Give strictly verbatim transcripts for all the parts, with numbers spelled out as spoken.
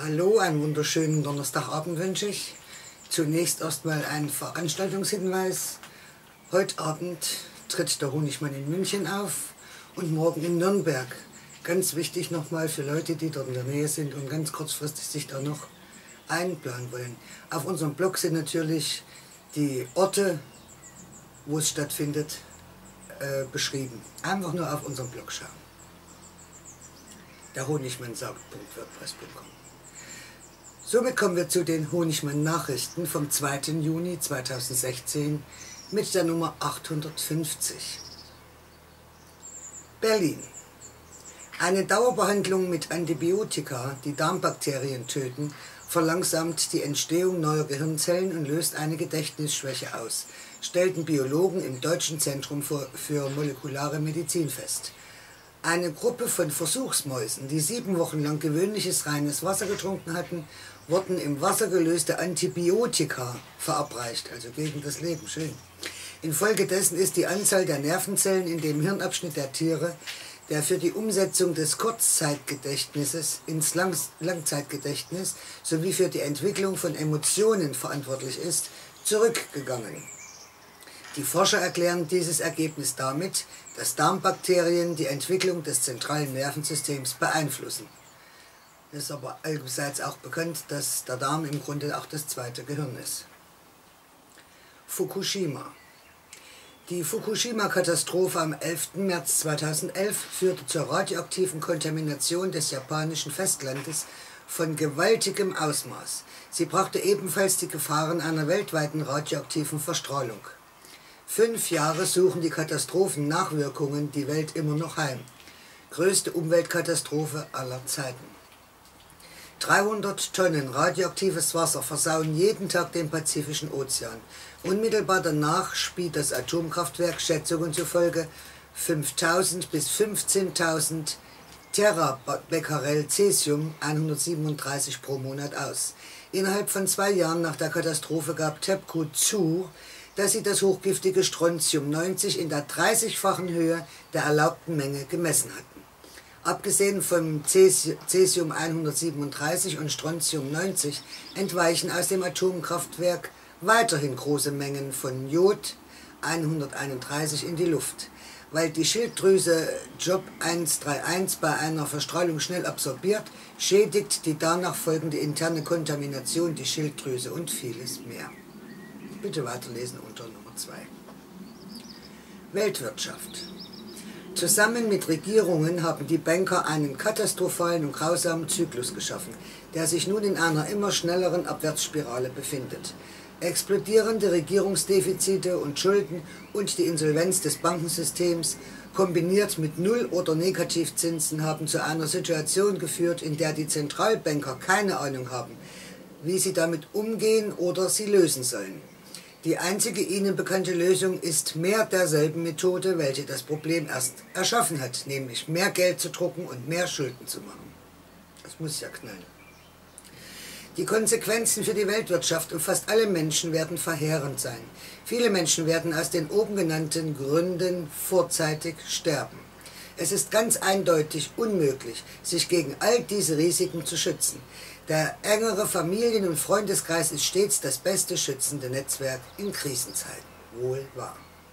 Hallo, einen wunderschönen Donnerstagabend wünsche ich. Zunächst erstmal ein Veranstaltungshinweis. Heute Abend tritt der Honigmann in München auf und morgen in Nürnberg. Ganz wichtig nochmal für Leute, die dort in der Nähe sind und ganz kurzfristig sich da noch einplanen wollen. Auf unserem Blog sind natürlich die Orte, wo es stattfindet, äh, beschrieben. Einfach nur auf unserem Blog schauen. Der Honigmann sagt punkt wordpress punkt com. Somit kommen wir zu den Honigmann-Nachrichten vom zweiten Juni zweitausendsechzehn mit der Nummer achthundertfünfzig. Berlin. Eine Dauerbehandlung mit Antibiotika, die Darmbakterien töten, verlangsamt die Entstehung neuer Gehirnzellen und löst eine Gedächtnisschwäche aus, stellten Biologen im Deutschen Zentrum für, für molekulare Medizin fest. Eine Gruppe von Versuchsmäusen, die sieben Wochen lang gewöhnliches reines Wasser getrunken hatten, wurden im Wasser gelöste Antibiotika verabreicht, also gegen das Leben, schön. Infolgedessen ist die Anzahl der Nervenzellen in dem Hirnabschnitt der Tiere, der für die Umsetzung des Kurzzeitgedächtnisses ins Lang Langzeitgedächtnis sowie für die Entwicklung von Emotionen verantwortlich ist, zurückgegangen. Die Forscher erklären dieses Ergebnis damit, dass Darmbakterien die Entwicklung des zentralen Nervensystems beeinflussen. Es ist aber allseits auch bekannt, dass der Darm im Grunde auch das zweite Gehirn ist. Fukushima. Die Fukushima-Katastrophe am elften März zweitausendelf führte zur radioaktiven Kontamination des japanischen Festlandes von gewaltigem Ausmaß. Sie brachte ebenfalls die Gefahren einer weltweiten radioaktiven Verstrahlung. Fünf Jahre suchen die Katastrophennachwirkungen die Welt immer noch heim. Größte Umweltkatastrophe aller Zeiten. dreihundert Tonnen radioaktives Wasser versauen jeden Tag den Pazifischen Ozean. Unmittelbar danach spie das Atomkraftwerk Schätzungen zufolge fünftausend bis fünfzehntausend Terabecquerel Cäsium hundertsiebenunddreißig pro Monat aus. Innerhalb von zwei Jahren nach der Katastrophe gab TEPCO zu, dass sie das hochgiftige Strontium neunzig in der dreißigfachen Höhe der erlaubten Menge gemessen hatten. Abgesehen vom Cäsium hundertsiebenunddreißig und Strontium neunzig entweichen aus dem Atomkraftwerk weiterhin große Mengen von Jod hunderteinunddreißig in die Luft. Weil die Schilddrüse Job hunderteinunddreißig bei einer Verstrahlung schnell absorbiert, schädigt die danach folgende interne Kontamination die Schilddrüse und vieles mehr. Bitte weiterlesen unter Nummer zwei. Weltwirtschaft. Zusammen mit Regierungen haben die Banker einen katastrophalen und grausamen Zyklus geschaffen, der sich nun in einer immer schnelleren Abwärtsspirale befindet. Explodierende Regierungsdefizite und Schulden und die Insolvenz des Bankensystems, kombiniert mit Null- oder Negativzinsen, haben zu einer Situation geführt, in der die Zentralbanker keine Ahnung haben, wie sie damit umgehen oder sie lösen sollen. Die einzige ihnen bekannte Lösung ist mehr derselben Methode, welche das Problem erst erschaffen hat, nämlich mehr Geld zu drucken und mehr Schulden zu machen. Das muss ja knallen. Die Konsequenzen für die Weltwirtschaft und fast alle Menschen werden verheerend sein. Viele Menschen werden aus den oben genannten Gründen vorzeitig sterben. Es ist ganz eindeutig unmöglich, sich gegen all diese Risiken zu schützen. Der engere Familien- und Freundeskreis ist stets das beste schützende Netzwerk in Krisenzeiten. Wohl wahr.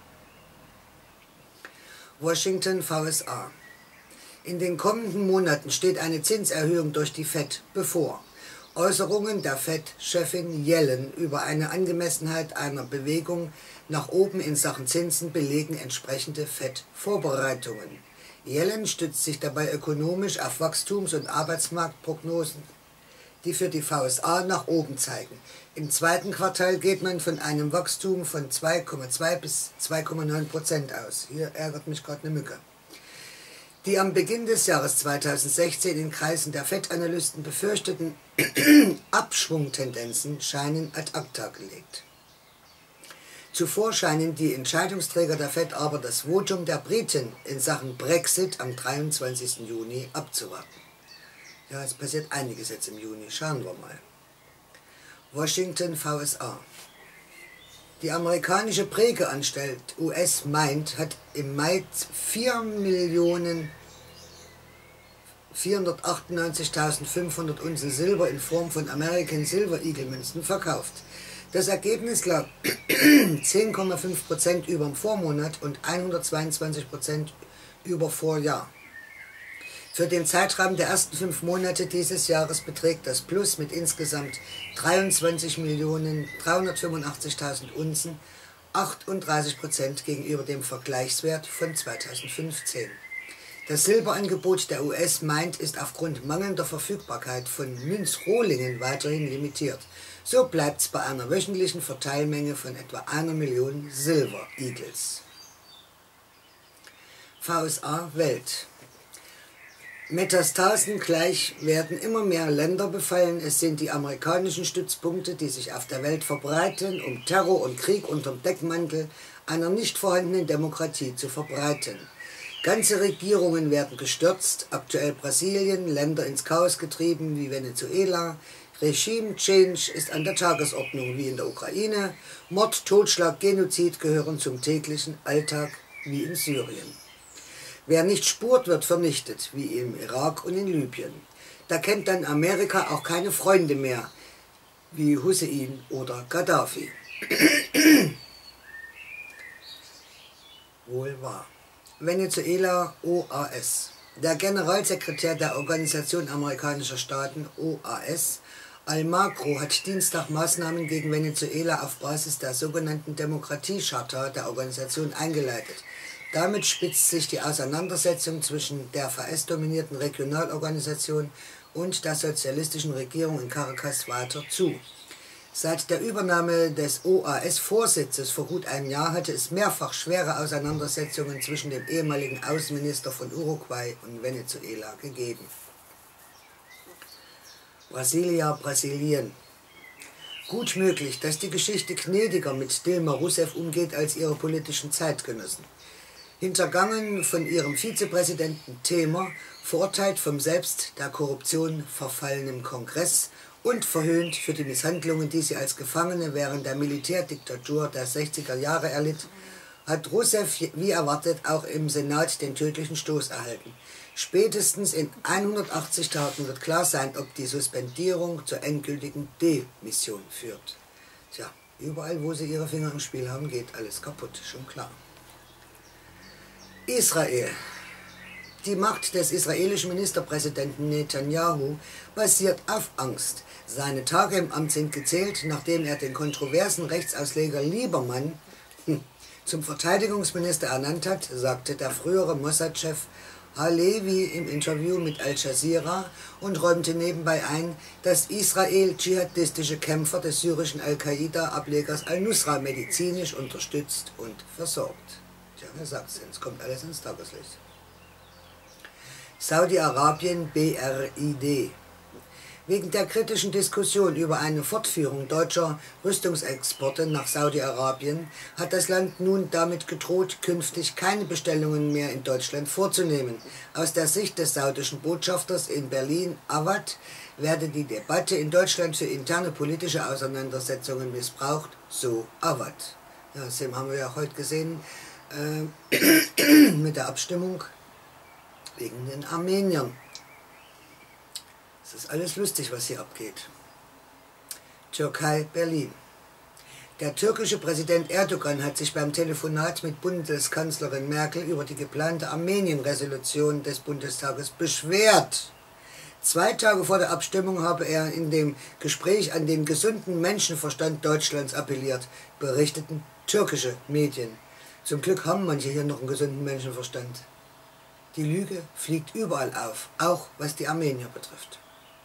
Washington, V S A. In den kommenden Monaten steht eine Zinserhöhung durch die Fed bevor. Äußerungen der Fed-Chefin Yellen über eine Angemessenheit einer Bewegung nach oben in Sachen Zinsen belegen entsprechende Fed-Vorbereitungen. Yellen stützt sich dabei ökonomisch auf Wachstums- und Arbeitsmarktprognosen, die für die V S A nach oben zeigen. Im zweiten Quartal geht man von einem Wachstum von zwei Komma zwei bis zwei Komma neun Prozent aus. Hier ärgert mich gerade eine Mücke. Die am Beginn des Jahres zweitausendsechzehn in Kreisen der Fed-Analysten befürchteten Abschwungtendenzen scheinen ad acta gelegt. Zuvor scheinen die Entscheidungsträger der Fed aber das Votum der Briten in Sachen Brexit am dreiundzwanzigsten Juni abzuwarten. Ja, es passiert einiges jetzt im Juni. Schauen wir mal. Washington, V S A. Die amerikanische Prägeanstalt U S Mint hat im Mai vier Millionen vierhundertachtundneunzigtausendfünfhundert Unzen Silber in Form von American Silver Eagle Münzen verkauft. Das Ergebnis lag zehn Komma fünf Prozent über dem Vormonat und hundertzweiundzwanzig Prozent über Vorjahr. Für den Zeitraum der ersten fünf Monate dieses Jahres beträgt das Plus mit insgesamt dreiundzwanzig Millionen dreihundertfünfundachtzigtausend Unzen achtunddreißig Prozent gegenüber dem Vergleichswert von zweitausendfünfzehn. Das Silberangebot der U S Mint ist aufgrund mangelnder Verfügbarkeit von Münzrohlingen weiterhin limitiert. So bleibt es bei einer wöchentlichen Verteilmenge von etwa einer Million Silver Eagles. V S A Welt. Metastasen gleich werden immer mehr Länder befallen. Es sind die amerikanischen Stützpunkte, die sich auf der Welt verbreiten, um Terror und Krieg unterm Deckmantel einer nicht vorhandenen Demokratie zu verbreiten. Ganze Regierungen werden gestürzt, aktuell Brasilien, Länder ins Chaos getrieben wie Venezuela. Regime-Change ist an der Tagesordnung wie in der Ukraine. Mord, Totschlag, Genozid gehören zum täglichen Alltag wie in Syrien. Wer nicht spurt, wird vernichtet, wie im Irak und in Libyen. Da kennt dann Amerika auch keine Freunde mehr, wie Hussein oder Gaddafi. Wohl wahr. Venezuela O A S. Der Generalsekretär der Organisation amerikanischer Staaten O A S, Almagro, hat Dienstag Maßnahmen gegen Venezuela auf Basis der sogenannten Demokratie-Charta der Organisation eingeleitet. Damit spitzt sich die Auseinandersetzung zwischen der V S-dominierten Regionalorganisation und der sozialistischen Regierung in Caracas weiter zu. Seit der Übernahme des O A S-Vorsitzes vor gut einem Jahr hatte es mehrfach schwere Auseinandersetzungen zwischen dem ehemaligen Außenminister von Uruguay und Venezuela gegeben. Brasilia, Brasilien. Gut möglich, dass die Geschichte gnädiger mit Dilma Rousseff umgeht als ihre politischen Zeitgenossen. Hintergangen von ihrem Vizepräsidenten Temer, verurteilt vom selbst der Korruption verfallenen Kongress und verhöhnt für die Misshandlungen, die sie als Gefangene während der Militärdiktatur der sechziger Jahre erlitt, hat Rousseff wie erwartet auch im Senat den tödlichen Stoß erhalten. Spätestens in hundertachtzig Tagen wird klar sein, ob die Suspendierung zur endgültigen Demission führt. Tja, überall wo sie ihre Finger im Spiel haben, geht alles kaputt, schon klar. Israel. Die Macht des israelischen Ministerpräsidenten Netanyahu basiert auf Angst. Seine Tage im Amt sind gezählt, nachdem er den kontroversen Rechtsausleger Liebermann hm, zum Verteidigungsminister ernannt hat, sagte der frühere Mossad-Chef Halevi im Interview mit Al Jazeera und räumte nebenbei ein, dass Israel dschihadistische Kämpfer des syrischen Al-Qaida-Ablegers Al-Nusra medizinisch unterstützt und versorgt. Tja, wer sagt's denn? Es kommt alles ins Tageslicht. Saudi-Arabien B R I D. Wegen der kritischen Diskussion über eine Fortführung deutscher Rüstungsexporte nach Saudi-Arabien hat das Land nun damit gedroht, künftig keine Bestellungen mehr in Deutschland vorzunehmen. Aus der Sicht des saudischen Botschafters in Berlin, Awad, werde die Debatte in Deutschland für interne politische Auseinandersetzungen missbraucht, so Awad. Ja, das haben wir ja heute gesehen äh, mit der Abstimmung wegen den Armeniern. Es ist alles lustig, was hier abgeht. Türkei, Berlin. Der türkische Präsident Erdogan hat sich beim Telefonat mit Bundeskanzlerin Merkel über die geplante Armenien-Resolution des Bundestages beschwert. Zwei Tage vor der Abstimmung habe er in dem Gespräch an den gesunden Menschenverstand Deutschlands appelliert, berichteten türkische Medien. Zum Glück haben manche hier noch einen gesunden Menschenverstand. Die Lüge fliegt überall auf, auch was die Armenier betrifft.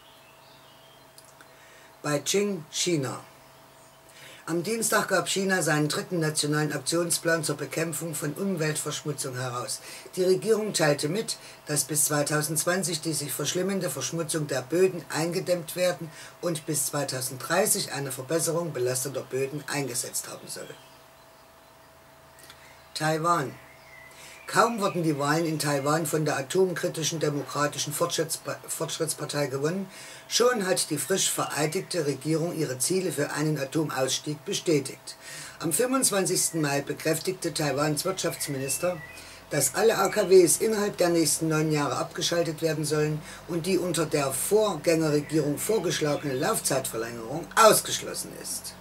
Beijing, China. Am Dienstag gab China seinen dritten nationalen Aktionsplan zur Bekämpfung von Umweltverschmutzung heraus. Die Regierung teilte mit, dass bis zweitausendzwanzig die sich verschlimmernde Verschmutzung der Böden eingedämmt werden und bis zweitausenddreißig eine Verbesserung belasteter Böden eingesetzt haben soll. Taiwan. Kaum wurden die Wahlen in Taiwan von der atomkritischen Demokratischen Fortschrittspartei gewonnen, schon hat die frisch vereidigte Regierung ihre Ziele für einen Atomausstieg bestätigt. Am fünfundzwanzigsten Mai bekräftigte Taiwans Wirtschaftsminister, dass alle A K Ws innerhalb der nächsten neun Jahre abgeschaltet werden sollen und die unter der Vorgängerregierung vorgeschlagene Laufzeitverlängerung ausgeschlossen ist.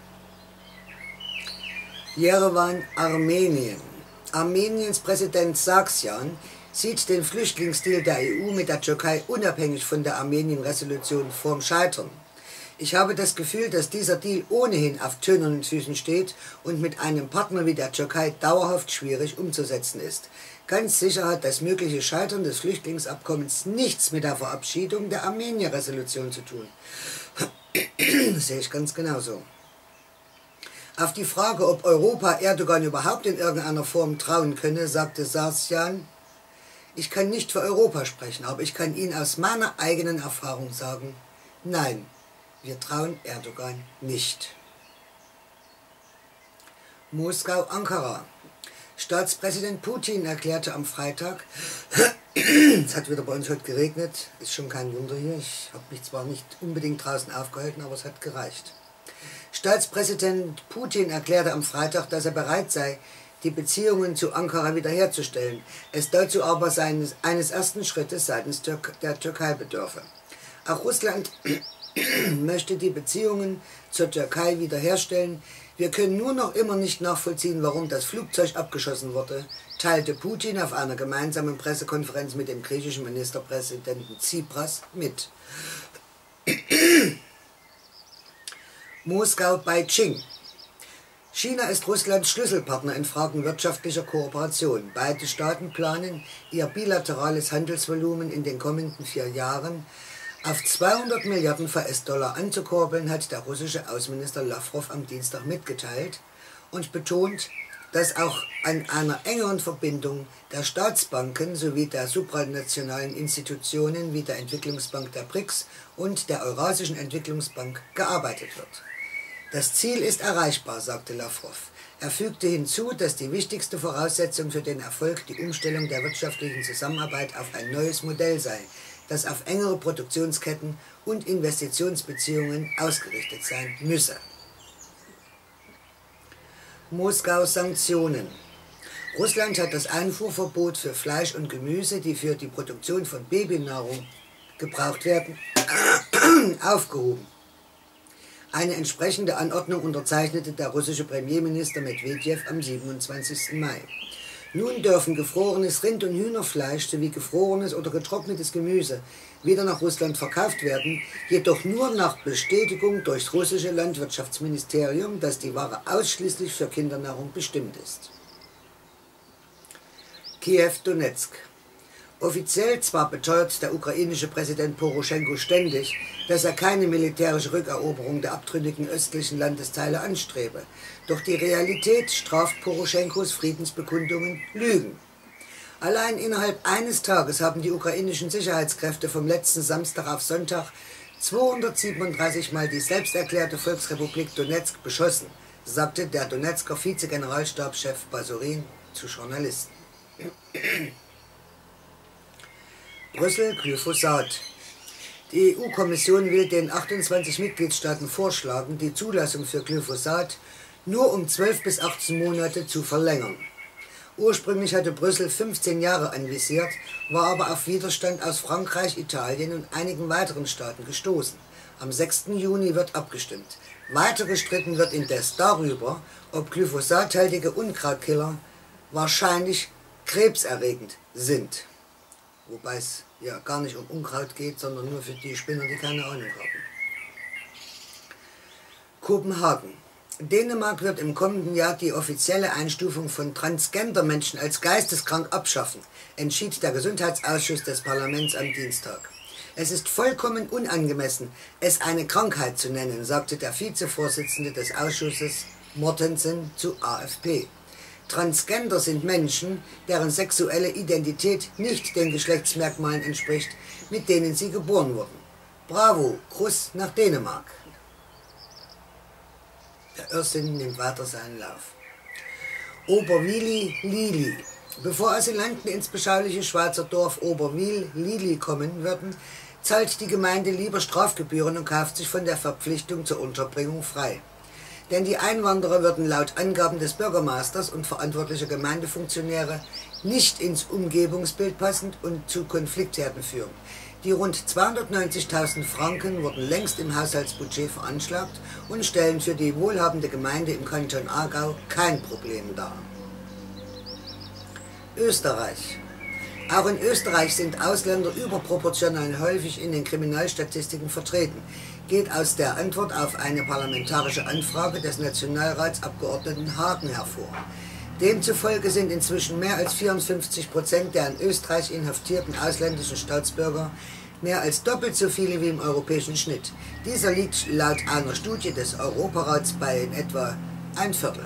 Jerewan, Armenien. Armeniens Präsident Sargsyan sieht den Flüchtlingsdeal der E U mit der Türkei unabhängig von der Armenien-Resolution vorm Scheitern. Ich habe das Gefühl, dass dieser Deal ohnehin auf tönernen Füßen steht und mit einem Partner wie der Türkei dauerhaft schwierig umzusetzen ist. Ganz sicher hat das mögliche Scheitern des Flüchtlingsabkommens nichts mit der Verabschiedung der Armenien-Resolution zu tun. Das sehe ich ganz genauso. Auf die Frage, ob Europa Erdogan überhaupt in irgendeiner Form trauen könne, sagte Sargsyan: Ich kann nicht für Europa sprechen, aber ich kann Ihnen aus meiner eigenen Erfahrung sagen, nein, wir trauen Erdogan nicht. Moskau, Ankara. Staatspräsident Putin erklärte am Freitag, es hat wieder bei uns heute geregnet, ist schon kein Wunder hier, ich habe mich zwar nicht unbedingt draußen aufgehalten, aber es hat gereicht. Staatspräsident Putin erklärte am Freitag, dass er bereit sei, die Beziehungen zu Ankara wiederherzustellen, es dazu aber seines, eines ersten Schrittes seitens Tür der Türkei bedürfe. Auch Russland möchte die Beziehungen zur Türkei wiederherstellen. Wir können nur noch immer nicht nachvollziehen, warum das Flugzeug abgeschossen wurde, teilte Putin auf einer gemeinsamen Pressekonferenz mit dem griechischen Ministerpräsidenten Tsipras mit. Moskau, Beijing. China ist Russlands Schlüsselpartner in Fragen wirtschaftlicher Kooperation. Beide Staaten planen, ihr bilaterales Handelsvolumen in den kommenden vier Jahren auf zweihundert Milliarden U S-Dollar anzukurbeln, hat der russische Außenminister Lavrov am Dienstag mitgeteilt und betont, dass auch an einer engeren Verbindung der Staatsbanken sowie der supranationalen Institutionen wie der Entwicklungsbank der B R I C S und der Eurasischen Entwicklungsbank gearbeitet wird. Das Ziel ist erreichbar, sagte Lavrov. Er fügte hinzu, dass die wichtigste Voraussetzung für den Erfolg die Umstellung der wirtschaftlichen Zusammenarbeit auf ein neues Modell sei, das auf engere Produktionsketten und Investitionsbeziehungen ausgerichtet sein müsse. Moskau, Sanktionen. Russland hat das Einfuhrverbot für Fleisch und Gemüse, die für die Produktion von Babynahrung gebraucht werden, aufgehoben. Eine entsprechende Anordnung unterzeichnete der russische Premierminister Medwedew am siebenundzwanzigsten Mai. Nun dürfen gefrorenes Rind- und Hühnerfleisch sowie gefrorenes oder getrocknetes Gemüse wieder nach Russland verkauft werden, jedoch nur nach Bestätigung durchs russische Landwirtschaftsministerium, dass die Ware ausschließlich für Kindernahrung bestimmt ist. Kiew, Donezk. Offiziell zwar beteuert der ukrainische Präsident Poroschenko ständig, dass er keine militärische Rückeroberung der abtrünnigen östlichen Landesteile anstrebe, doch die Realität straft Poroschenkos Friedensbekundungen Lügen. Allein innerhalb eines Tages haben die ukrainischen Sicherheitskräfte vom letzten Samstag auf Sonntag zweihundertsiebenunddreißig Mal die selbsterklärte Volksrepublik Donezk beschossen, sagte der Donezker Vize-Generalstabschef Basurin zu Journalisten. Brüssel, Glyphosat. Die E U-Kommission will den achtundzwanzig Mitgliedstaaten vorschlagen, die Zulassung für Glyphosat nur um zwölf bis achtzehn Monate zu verlängern. Ursprünglich hatte Brüssel fünfzehn Jahre anvisiert, war aber auf Widerstand aus Frankreich, Italien und einigen weiteren Staaten gestoßen. Am sechsten Juni wird abgestimmt. Weiter gestritten wird indes darüber, ob glyphosathaltige Unkrautkiller wahrscheinlich krebserregend sind. Wobei es ja gar nicht um Unkraut geht, sondern nur für die Spinner, die keine Ahnung haben. Kopenhagen. Dänemark wird im kommenden Jahr die offizielle Einstufung von Transgender-Menschen als geisteskrank abschaffen, entschied der Gesundheitsausschuss des Parlaments am Dienstag. Es ist vollkommen unangemessen, es eine Krankheit zu nennen, sagte der Vizevorsitzende des Ausschusses Mortensen zu A F P. Transgender sind Menschen, deren sexuelle Identität nicht den Geschlechtsmerkmalen entspricht, mit denen sie geboren wurden. Bravo, Gruß nach Dänemark. Der Irrsinn nimmt weiter seinen Lauf. Oberwili-Lili. Bevor Asylanten ins beschauliche Schweizer Dorf Oberwil-Lili kommen würden, zahlt die Gemeinde lieber Strafgebühren und kauft sich von der Verpflichtung zur Unterbringung frei. Denn die Einwanderer würden laut Angaben des Bürgermeisters und verantwortlicher Gemeindefunktionäre nicht ins Umgebungsbild passen und zu Konfliktherden führen. Die rund zweihundertneunzigtausend Franken wurden längst im Haushaltsbudget veranschlagt und stellen für die wohlhabende Gemeinde im Kanton Aargau kein Problem dar. Österreich. Auch in Österreich sind Ausländer überproportional häufig in den Kriminalstatistiken vertreten, geht aus der Antwort auf eine parlamentarische Anfrage des Nationalratsabgeordneten Hagen hervor. Demzufolge sind inzwischen mehr als vierundfünfzig Prozent der in Österreich inhaftierten ausländischen Staatsbürger mehr als doppelt so viele wie im europäischen Schnitt. Dieser liegt laut einer Studie des Europarats bei in etwa ein Viertel.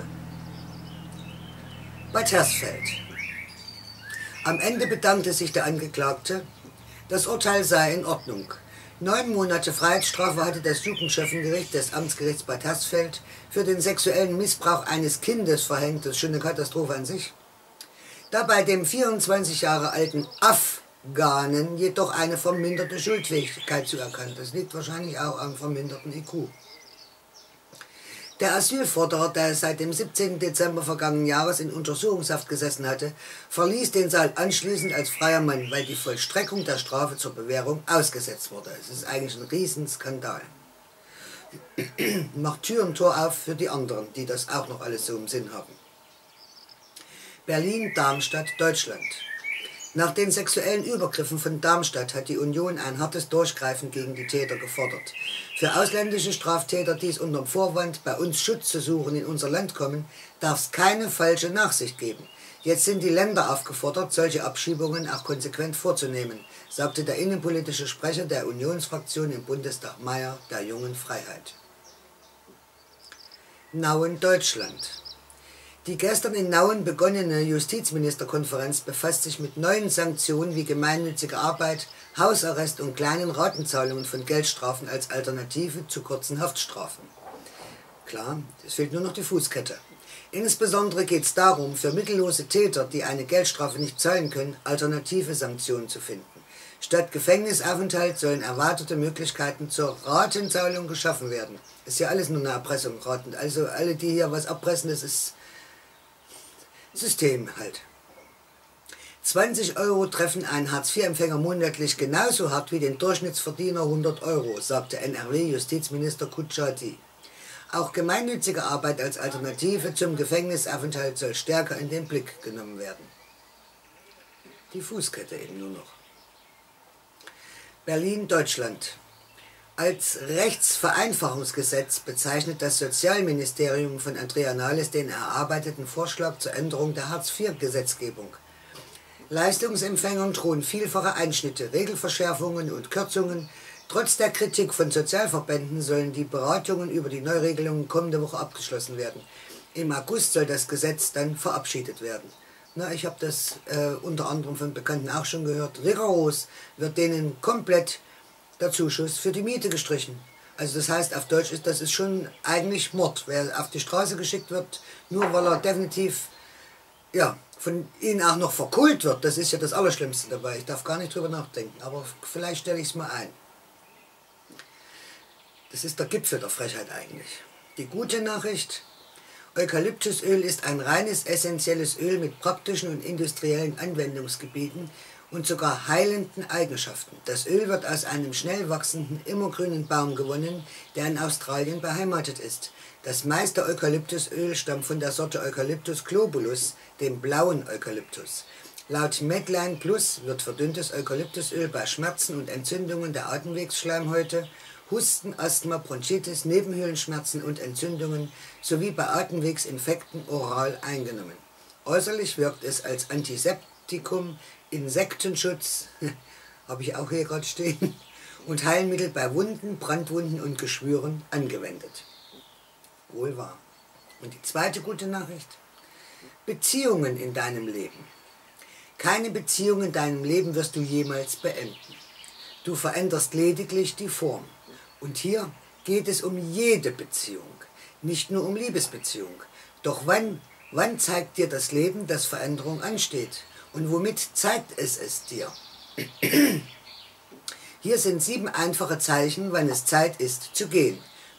Bad Hersfeld. Am Ende bedankte sich der Angeklagte, das Urteil sei in Ordnung. Neun Monate Freiheitsstrafe hatte das Jugendschöffengericht des Amtsgerichts Bad Hersfeld für den sexuellen Missbrauch eines Kindes verhängt. Das ist schon eine Katastrophe an sich. Dabei dem vierundzwanzig Jahre alten Afghanen jedoch eine verminderte Schuldfähigkeit zuerkannt. Das liegt wahrscheinlich auch am verminderten I Q. Der Asylforderer, der seit dem siebzehnten Dezember vergangenen Jahres in Untersuchungshaft gesessen hatte, verließ den Saal anschließend als freier Mann, weil die Vollstreckung der Strafe zur Bewährung ausgesetzt wurde. Es ist eigentlich ein Riesenskandal. Macht Tür und Tor auf für die anderen, die das auch noch alles so im Sinn haben. Berlin, Darmstadt, Deutschland. Nach den sexuellen Übergriffen von Darmstadt hat die Union ein hartes Durchgreifen gegen die Täter gefordert. Für ausländische Straftäter, die es unter dem Vorwand, bei uns Schutz zu suchen, in unser Land kommen, darf es keine falsche Nachsicht geben. Jetzt sind die Länder aufgefordert, solche Abschiebungen auch konsequent vorzunehmen, sagte der innenpolitische Sprecher der Unionsfraktion im Bundestag Mayer der Jungen Freiheit. Nauen, Deutschland. Die gestern in Nauen begonnene Justizministerkonferenz befasst sich mit neuen Sanktionen wie gemeinnützige Arbeit, Hausarrest und kleinen Ratenzahlungen von Geldstrafen als Alternative zu kurzen Haftstrafen. Klar, es fehlt nur noch die Fußkette. Insbesondere geht es darum, für mittellose Täter, die eine Geldstrafe nicht zahlen können, alternative Sanktionen zu finden. Statt Gefängnisaufenthalt sollen erweiterte Möglichkeiten zur Ratenzahlung geschaffen werden. Ist ja alles nur eine Erpressung. Also alle, die hier was abpressen, das ist System halt. zwanzig Euro treffen einen Hartz-vier-Empfänger monatlich genauso hart wie den Durchschnittsverdiener hundert Euro, sagte N R W-Justizminister Kutschaty. Auch gemeinnützige Arbeit als Alternative zum Gefängnisaufenthalt soll stärker in den Blick genommen werden. Die Fußkette eben nur noch. Berlin, Deutschland. Als Rechtsvereinfachungsgesetz bezeichnet das Sozialministerium von Andrea Nahles den erarbeiteten Vorschlag zur Änderung der Hartz-vier-Gesetzgebung. Leistungsempfängern drohen vielfache Einschnitte, Regelverschärfungen und Kürzungen. Trotz der Kritik von Sozialverbänden sollen die Beratungen über die Neuregelungen kommende Woche abgeschlossen werden. Im August soll das Gesetz dann verabschiedet werden. Na, ich habe das äh, unter anderem von Bekannten auch schon gehört. Rigoros wird denen komplett der Zuschuss für die Miete gestrichen. Also das heißt, auf Deutsch ist das ist schon eigentlich Mord. Wer auf die Straße geschickt wird, nur weil er definitiv ja, von ihnen auch noch verkohlt wird, das ist ja das Allerschlimmste dabei. Ich darf gar nicht drüber nachdenken, aber vielleicht stelle ich es mal ein. Das ist der Gipfel der Frechheit eigentlich. Die gute Nachricht: Eukalyptusöl ist ein reines essentielles Öl mit praktischen und industriellen Anwendungsgebieten und sogar heilenden Eigenschaften. Das Öl wird aus einem schnell wachsenden, immergrünen Baum gewonnen, der in Australien beheimatet ist. Das meiste Eukalyptusöl stammt von der Sorte Eucalyptus globulus, dem blauen Eukalyptus. Laut Medline Plus wird verdünntes Eukalyptusöl bei Schmerzen und Entzündungen der Atemwegsschleimhäute, Husten, Asthma, Bronchitis, Nebenhöhlenschmerzen und Entzündungen sowie bei Atemwegsinfekten oral eingenommen. Äußerlich wirkt es als Antiseptikum, Insektenschutz, habe ich auch hier gerade stehen, und Heilmittel bei Wunden, Brandwunden und Geschwüren angewendet. Wohl wahr. Und die zweite gute Nachricht: Beziehungen in deinem Leben. Keine Beziehung in deinem Leben wirst du jemals beenden. Du veränderst lediglich die Form. Und hier geht es um jede Beziehung, nicht nur um Liebesbeziehung. Doch wann, wann zeigt dir das Leben, dass Veränderung ansteht? Und womit zeigt es es dir? Hier sind sieben einfache Zeichen, wann es Zeit ist zu gehen.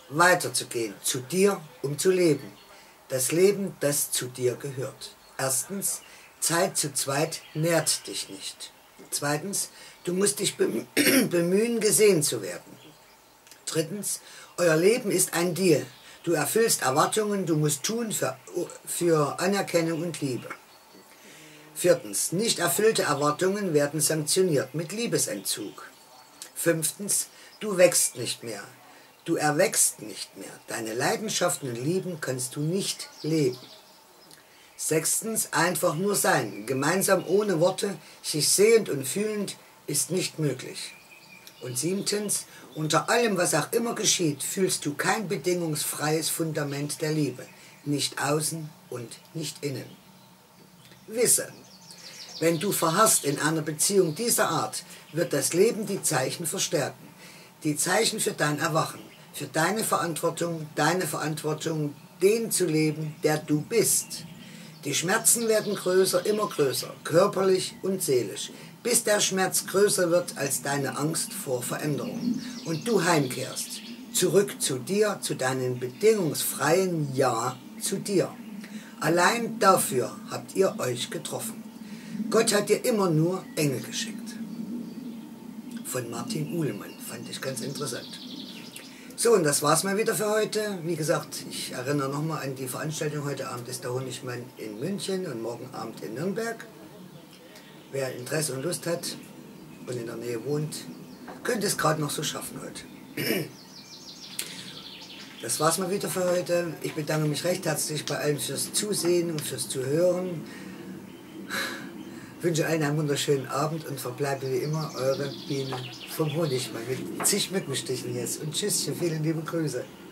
weiterzugehen, zu dir, um zu leben. Das Leben, das zu dir gehört. Erstens, Zeit zu zweit nährt dich nicht. Zweitens, du musst dich bemühen, gesehen zu werden. Drittens, euer Leben ist ein Deal. Du erfüllst Erwartungen, du musst tun für, für Anerkennung und Liebe. Viertens, nicht erfüllte Erwartungen werden sanktioniert mit Liebesentzug. Fünftens, du wächst nicht mehr. Du erwächst nicht mehr. Deine Leidenschaften und Lieben kannst du nicht leben. Sechstens, einfach nur sein. Gemeinsam ohne Worte, sich sehend und fühlend, ist nicht möglich. Und siebtens, unter allem, was auch immer geschieht, fühlst du kein bedingungsfreies Fundament der Liebe. Nicht außen und nicht innen. Wisse, wenn du verharrst in einer Beziehung dieser Art, wird das Leben die Zeichen verstärken. Die Zeichen für dein Erwachen, für deine Verantwortung, deine Verantwortung, den zu leben, der du bist. Die Schmerzen werden größer, immer größer, körperlich und seelisch, bis der Schmerz größer wird als deine Angst vor Veränderung und du heimkehrst, zurück zu dir, zu deinem bedingungsfreien Ja zu dir. Allein dafür habt ihr euch getroffen. Gott hat dir immer nur Engel geschickt. Von Martin Uhlemann, fand ich ganz interessant. So, und das war's mal wieder für heute. Wie gesagt, ich erinnere nochmal an die Veranstaltung. Heute Abend ist der Honigmann in München und morgen Abend in Nürnberg. Wer Interesse und Lust hat und in der Nähe wohnt, könnte es gerade noch so schaffen heute. Das war's mal wieder für heute. Ich bedanke mich recht herzlich bei allen fürs Zusehen und fürs Zuhören. Ich wünsche allen einen wunderschönen Abend und verbleibe wie immer eure Biene vom Honigmann mit zig Mückenstichen jetzt. Und tschüsschen, viele liebe Grüße.